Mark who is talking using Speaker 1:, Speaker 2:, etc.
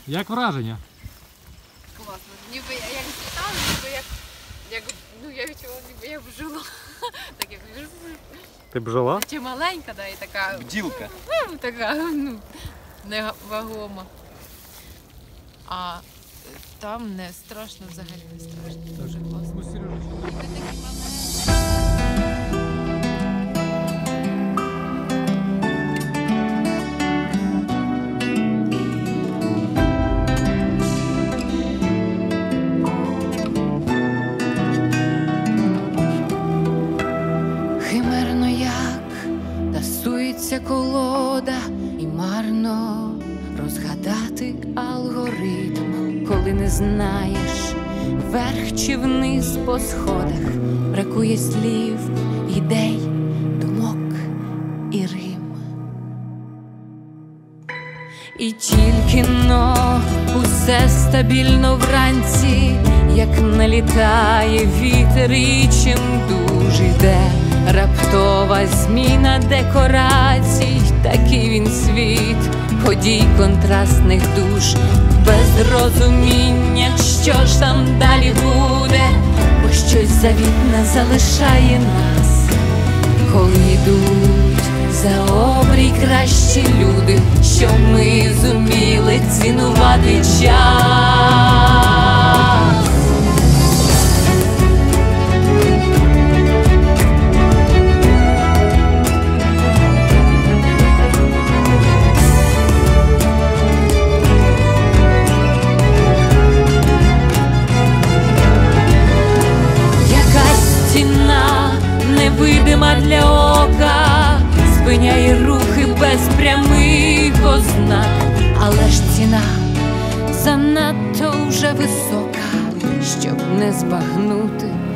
Speaker 1: Як враження?
Speaker 2: Класно. Ніби як злітала, ніби як, ну я відчула, ніби як бджола. Так як
Speaker 1: Ти бджола?
Speaker 2: чи маленька, да, і така.
Speaker 3: Бділка.
Speaker 2: Така, невагома. А там не страшно, взагалі не страшно. Дуже класно.
Speaker 4: Химерно як тасується колода, і марно розгадати алгоритм, коли не знаєш, вверх чи вниз по сходах, бракує слів, ідей, думок і рим. І тільки но усе стабільно вранці, як налітає вітер, і чим дуж іде раптова зміна декорацій, такий він світ, подій контрастних душ, без розуміння, що ж там далі буде, бо щось завітне залишає нас, коли йдуть за обрій кращі люди, що ми зуміли цінувати час. Невидима для ока спиняє рухи без прямих ознак, але ж ціна занадто вже висока, щоб не збагнути